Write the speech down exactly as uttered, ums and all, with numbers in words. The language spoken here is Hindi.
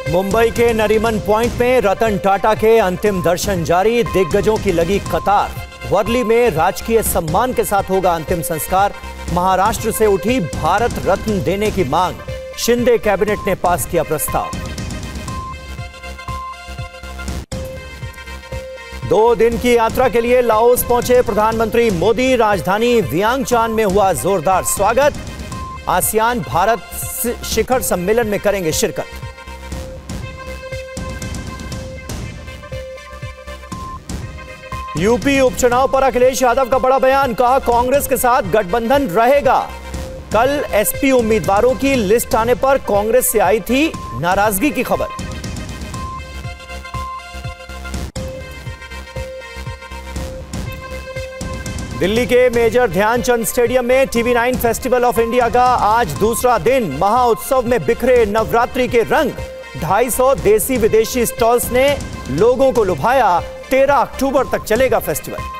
मुंबई के नरीमन पॉइंट में रतन टाटा के अंतिम दर्शन जारी, दिग्गजों की लगी कतार। वर्ली में राजकीय सम्मान के साथ होगा अंतिम संस्कार। महाराष्ट्र से उठी भारत रत्न देने की मांग, शिंदे कैबिनेट ने पास किया प्रस्ताव। दो दिन की यात्रा के लिए लाओस पहुंचे प्रधानमंत्री मोदी। राजधानी वियंगचान में हुआ जोरदार स्वागत। आसियान भारत शिखर सम्मेलन में करेंगे शिरकत। यूपी उपचुनाव पर अखिलेश यादव का बड़ा बयान, कहा कांग्रेस के साथ गठबंधन रहेगा। कल एसपी उम्मीदवारों की लिस्ट आने पर कांग्रेस से आई थी नाराजगी की खबर। दिल्ली के मेजर ध्यानचंद स्टेडियम में TV nine festival of India का आज दूसरा दिन। महाउत्सव में बिखरे नवरात्रि के रंग। ढाई सौ देसी विदेशी स्टॉल्स ने लोगों को लुभाया। तेरह अक्टूबर तक चलेगा फेस्टिवल।